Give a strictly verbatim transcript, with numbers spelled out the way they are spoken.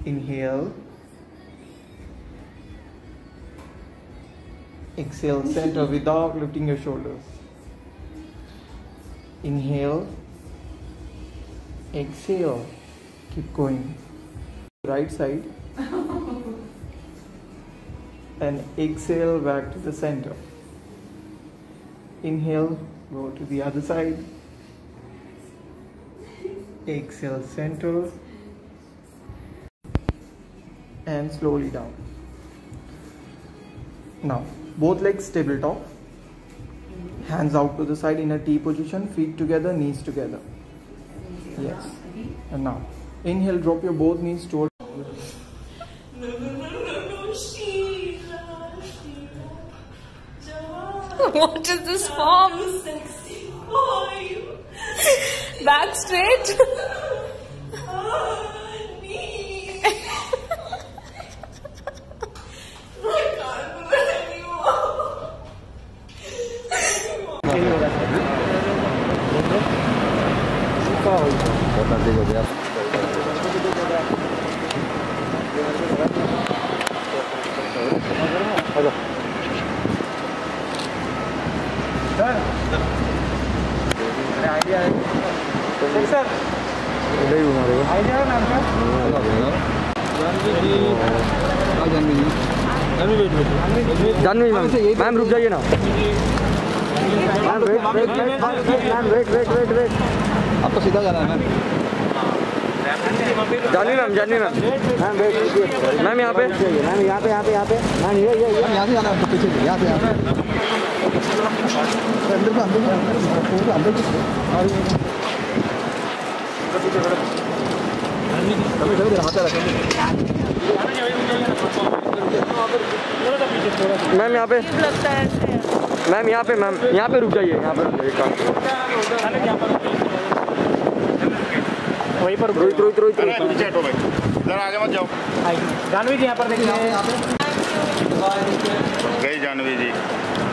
Inhale. Exhale, center without lifting your shoulders. Inhale. Exhale. Keep going. Right side. And exhale back to the center. Inhale, go to the other side. Exhale, center. And slowly down. Now, both legs tabletop. Hands out to the side in a T position, feet together, knees together. Yes. And now, inhale, drop your both knees towards. No, no, no, no, no, Sheila, Sheila. What is this form? Sexy boy. Back straight. Idea है sir idea है नाम का Janhvi ma'am ma'am रुक जाइए ना ma'am wait wait ma'am wait wait wait wait आपको सीधा जाना है मैम Janhvi ma'am Janhvi ma'am ma'am wait ma'am यहाँ पे मैम यहाँ पे यहाँ पे यहाँ पे मैम ये ये यहाँ से जाना है पीछे यहाँ से यहाँ पे अंदर का अंदर का अंदर मैम यहाँ पे मैम यहाँ पे मैम यहाँ पे रुक जाइए यहाँ पे वहीं पर रोहित रोहित रोहित पीछे हटो भाई जरा आगे मत जाओ जानवी जी यहाँ पर देखिए गई जानवी जी